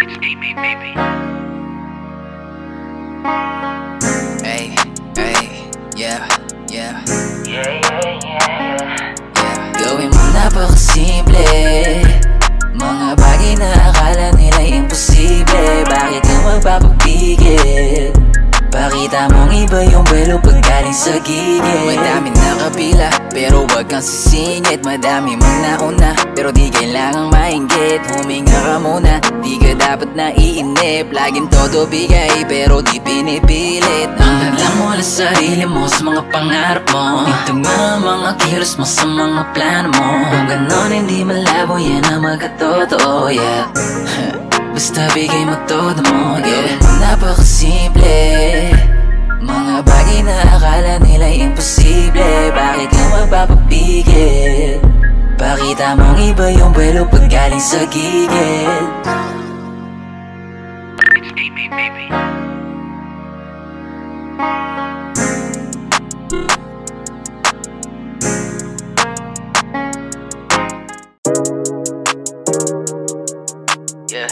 Hey, hey, yeah. Gawin mo napakasimple, mga bagay na akala nila'y imposible. Bakit ka magpapapigil? Pakita mong iba yung buwelo pag galing sa gigil. Madami nakapila, pero wag kang sisingit. Madami mang nauna, pero di kailangang mainggit. Huminga ka muna, di ka dapat naiinip. Laging todo bigay, pero di pinipilit. Ang lang mo lang sarili mo sa mga pangarap mo. Itugma mga kilos mo sa mga plano mo. Kung ganon hindi malabo, yan ang magkatotoo, yeah. Basta bigay mo todo mo, yeah. Napakasimple, mga bagay na akala nila'y imposible. Bakit ka magpapapigil? Pakita mong iba yung buwelo pag galing sa gigil. Yeah.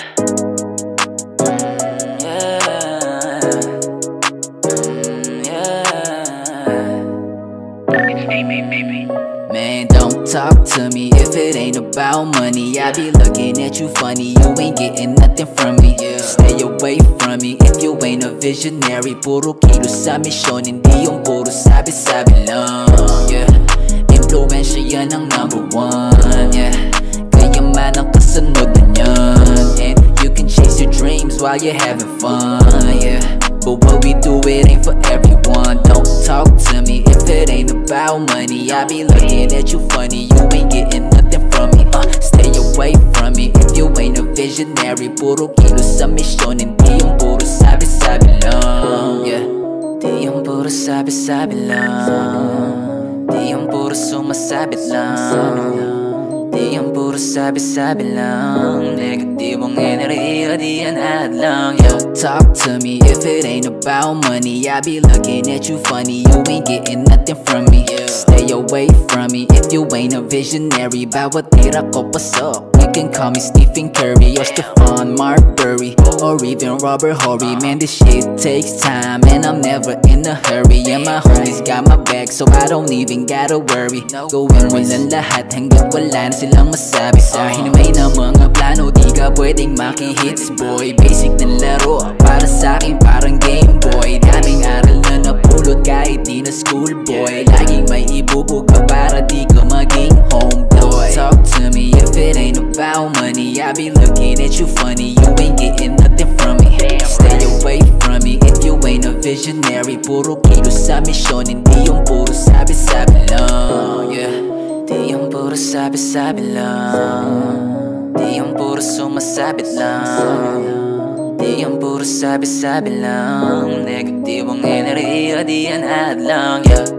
Man, don't talk to me if it ain't about money. I be looking at you funny, you ain't getting nothing from me. Stay away from me if you ain't a visionary. Puro kilos sa misyon, hindi yung puro sabi-sabi lang. Yeah, influensya yan ang number one. Yeah, kaya man ang kasunod na yan. And you can chase your dreams while you're having fun. Yeah, but what we do, it ain't for everyone. Don't talk to me if it ain't about money. I be looking at you funny, you ain't getting nothing from me. Stay away from me if you ain't a visionary. Puro kilos sa misyon, hindi yung puro sabi-sabi lang. Yeah, di yung puro sabi-sabi lang. Di yung puro sumasabit lang. Di yung puro sabi-sabi lang. Negatibong enerhiya, di yan ad lang. Yo, talk to me if it ain't about money. I be looking at you funny, you ain't getting nothing from me. Stay away from me if you ain't a visionary. Bawat tira ko pasok, you can call me Stephen Curry or Stephon Marbury, or even Robert Horry. Man, this shit takes time and I'm never in a hurry. And my homies got my back, so I don't even gotta worry. Gawin mo lang lahat hanggang wala na silang masabi sa'kin. May na mga plano, di ka pwedeng maki-hits boy. Basic na laro, para sa'kin parang Game Boy. Daming aral na napulot kahit di na schoolboy. Laging may ibubog ka para di ka maging homeboy. Talk to me if it ain't about money. I be looking at you funny, you ain't getting nothing from me. Stay away from me if you ain't a visionary. Puro kilos sa misyon, hindi yung puro sabi-sabi lang. Yeah, di yung puro sabi-sabi lang. Di yung puro sumasabit lang. Di yung puro sabi-sabi lang. Negatibong enerhiya, di yan ad lang. Yeah.